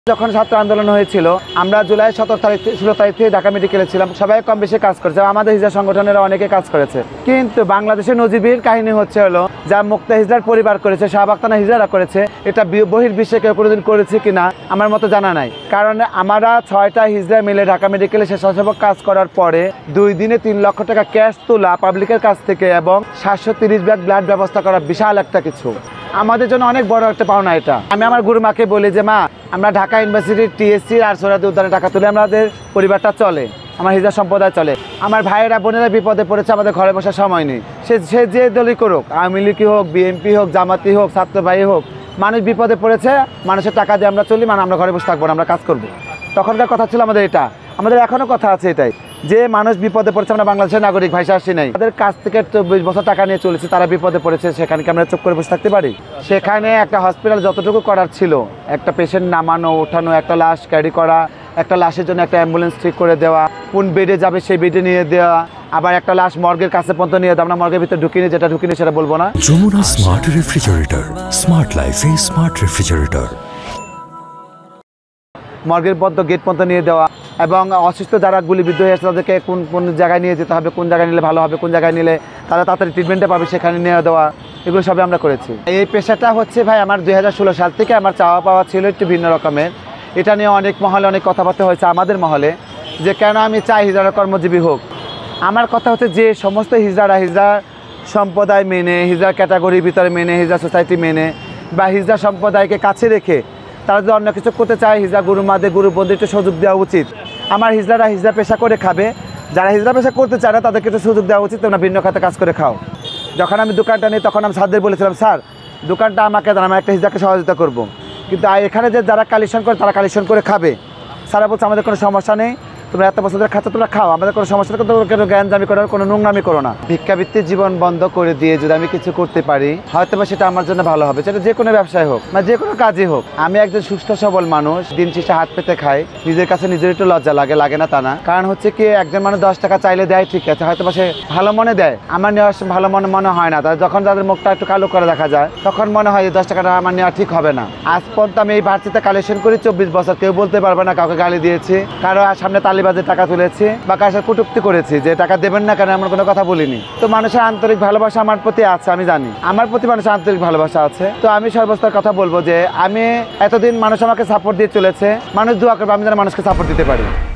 যখন ছাত্র আন্দোলন হয়েছিল আমরা জুলাই 17 তারিখ 16 তারিখ থেকে ঢাকা মেডিকেলে ছিলাম, সবাই কম বেশি কাজ করেছে, আমাদের হিজড়া সংগঠনের অনেকে কাজ করেছে। কিন্তু বাংলাদেশের নজিবের কাহিনী হচ্ছে হলো যা মুক্তা হিজড়ার পরিবার করেছে, শাহবাগ থানা হিজড়ারা করেছে, এটা বহির্বিশ্বে কেউ কোনোদিন করেছে কিনা আমার মতো জানা নাই। কারণ আমরা 6টা হিজড়া মিলে ঢাকা মেডিকেলে স্বেচ্ছাসেবক কাজ করার পরে 2 দিনে 3 লক্ষ টাকা ক্যাশ তোলা পাবলিকের কাছ থেকে এবং 730 ব্যাগ ব্লাড ব্যবস্থা করা বিশাল একটা কিছু, আমাদের জন্য অনেক বড় একটা পাওনা এটা। আমি আমার গুরুমাকে বলি যে মা, আমরা ঢাকা ইউনিভার্সিটির টিএসসি আর সোহরাওয়ার্দী উদ্যানে টাকা তুলে আমাদের পরিবারটা চলে, আমার হিজড়া সম্প্রদায় চলে। আমার ভাইয়েরা বোনেরা বিপদে পড়েছে, আমাদের ঘরে বসার সময় নেই। সে যে দলই করুক, আওয়ামী লীগই হোক, বিএনপি হোক, জামাতি হোক, ছাত্রবাহী হোক, মানুষ বিপদে পড়েছে, মানুষের টাকা দিয়ে আমরা চলি, আমরা ঘরে বসে থাকবো না, আমরা কাজ করবো। তখনকার কথা ছিল আমাদের এটা, আমাদের এখনও কথা আছে এটাই, যে মানুষ বিপদে পড়েছে, আমরা বাংলাদেশের নাগরিক, ভাইসা আসছি নাই, তাদের কাছ থেকে 24 বছর টাকা নিয়ে চলেছে, তারা বিপদে পড়েছে, সেখানে কি আমরা চুপ করে বসে থাকতে পারি? সেখানে একটা হসপিটাল যতটুকু করার ছিল, একটা পেশেন্ট নামানো ওঠানো, একটা লাশ ক্যারি করা, একটা লাশের জন্য একটা অ্যাম্বুলেন্স ঠিক করে দেওয়া, কোন বেডে যাবে সেই বেডে নিয়ে দেওয়া, আবার একটা লাশ মর্গের কাছে পর্যন্ত নিয়ে দেওয়া, আমরা মর্গের ভিতরে ঢুকিনি, যেটা ঢুকিনি সেটা বলবো না। যমুনা স্মার্ট রেফ্রিজারেটর, স্মার্ট লাইফে স্মার্ট রেফ্রিজারেটর। মর্গের পর্যন্ত গেট পর্যন্ত নিয়ে দেওয়া, এবং অসুস্থ যারা গুলিবিদ্ধ হয়ে আসছে তাদেরকে কোন জায়গায় নিয়ে যেতে হবে, কোন জায়গায় নিলে ভালো হবে, কোন জায়গায় নিলে তারা তাড়াতাড়ি ট্রিটমেন্টে পাবে সেখানে নিয়ে দেওয়া, এগুলো সবই আমরা করেছি। এই পেশাটা হচ্ছে ভাই আমার 2016 সাল থেকে আমার চাওয়া পাওয়া ছিল একটু ভিন্ন রকমের। এটা নিয়ে অনেক মহলে অনেক কথাবার্তা হয়েছে আমাদের মহলে, যে কেন আমি চাই হিজড়া কর্মজীবী হোক। আমার কথা হচ্ছে যে সমস্ত হিজড়া সম্প্রদায় মেনে, হিজড়া ক্যাটাগরির ভিতরে মেনে, হিজড়া সোসাইটি মেনে বা হিজড়া সম্প্রদায়কে কাছে রেখে তারা যদি অন্য কিছু করতে চায়, হিজড়া গুরুমাদের গুরুবন্ধু একটু সুযোগ দেওয়া উচিত। আমার হিজড়ারা হিজড়া পেশা করে খাবে, যারা হিজড়া পেশা করতে চায় না তাদেরকে একটু সুযোগ দেওয়া উচিত, তোমরা ভিন্ন খাতে কাজ করে খাও। যখন আমি দোকানটা নিই তখন আমি স্যারদের বলেছিলাম, স্যার দোকানটা আমাকে দেন, আমি একটা হিজড়াকে সহযোগিতা করব, কিন্তু এখানে যে যারা কালেকশন করে তারা কালেকশন করে খাবে। স্যারা বলছে আমাদের কোনো সমস্যা নেই, তোমরা এত বছর ধরে খাচ্ছ, তোমরা খাও, আমাদের কোনো সমস্যা নেই, কোনো জ্ঞানজামি করো, কোনো নোংরামি করো না। ভিক্ষাবৃত্তির জীবন বন্ধ করে দিয়ে যদি আমি কিছু করতে পারি, হয়তো বা সেটা আমার জন্য ভালো হবে, সেটা যে কোনো ব্যবসায় হোক বা যে কোনো কাজই হোক। আমি একজন সুস্থ সবল মানুষ, দিন শেষে হাত পেতে খাই, নিজের কাছে নিজের একটু লজ্জা লাগে না তা না। কারণ হচ্ছে কি, একজন মানুষ 10 টাকা চাইলে দেয়, ঠিক আছে, হয়তো বা সে ভালো মনে দেয়, আমার নেওয়ার ভালো মনে হয় না। যখন তাদের মুখটা একটু কালো করে দেখা যায় তখন মনে হয় যে 10 টাকাটা আমার নেওয়া ঠিক হবে না। আজ পর্যন্ত আমি এই ভার্সিটিতে কালেকশন করি 24 বছর, কেউ বলতে পারবে না কাউকে গালি দিয়েছি, কারো সামনে তালিবাজে টাকা তুলেছি বা কার সাথে কটূক্তি করেছি যে টাকা দেবেন না কেন, এমন কোনো কথা বলিনি। তো মানুষের আন্তরিক ভালোবাসা আমার প্রতি আছে, আমি জানি আমার প্রতি মানুষের আন্তরিক ভালোবাসা আছে। তো আমি সর্বস্তর কথা বলবো যে আমি এতদিন মানুষ আমাকে সাপোর্ট দিয়ে চলেছে, মানুষ দোয়া করবে আমি যেন মানুষকে সাপোর্ট দিতে পারি।